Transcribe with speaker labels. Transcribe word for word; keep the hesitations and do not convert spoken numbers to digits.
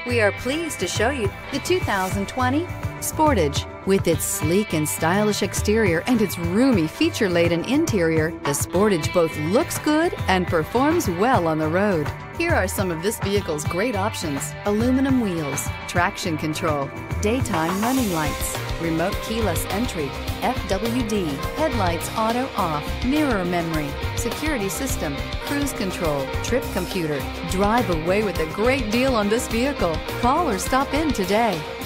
Speaker 1: We are pleased to show you the two thousand twenty Sportage. With its sleek and stylish exterior and its roomy feature-laden interior, the Sportage both looks good and performs well on the road. Here are some of this vehicle's great options: aluminum wheels, traction control, daytime running lights, remote keyless entry, F W D, headlights auto off, mirror memory, security system, cruise control, trip computer. Drive away with a great deal on this vehicle. Call or stop in today.